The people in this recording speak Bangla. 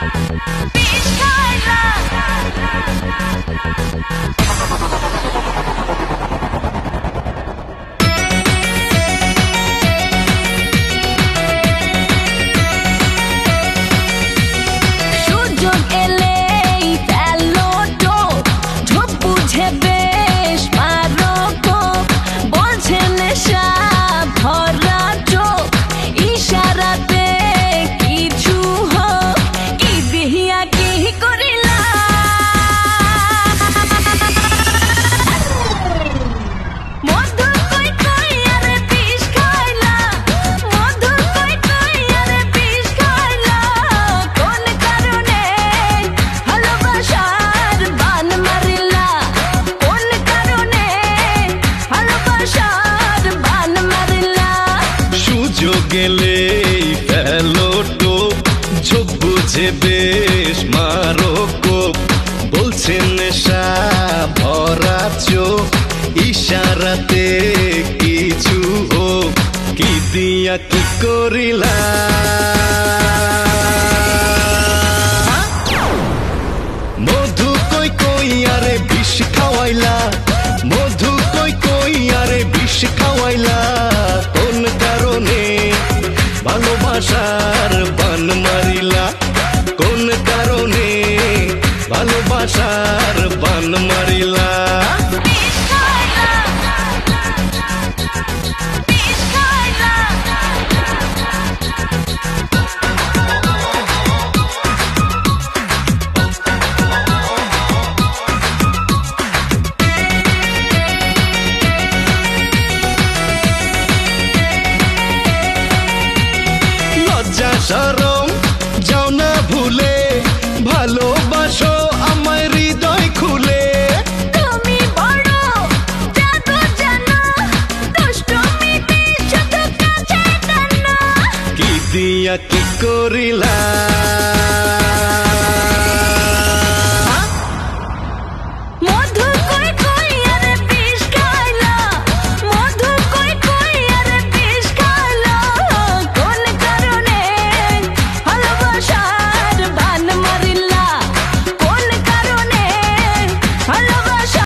Bish Khawaila. গেলে ফেলো টোপ ঝোপ বুঝে বেশ মারো কোপ বলছে নেশা ভরা চোখ ইশারাতে কিছু হোক কি দিয়া কি করিলা মধু কই কই আরে বিষ খাওয়াইলা মধু কই কই আরে বিষ খাওয়াইলা কোন কারণে ভালোবাসার বান মারিলা কোন কারণে ভালোবাসার বান মারিলা Bish Khawaila. Bish Khawaila. লজ্জা শরম যাও না ভুলে ভালোবাসো আমায় হৃদয় খুলে তুমি বড় জাদু জানো দুষ্টুমিতে শুধু কাছে টানো কি দিয়া কি করিলা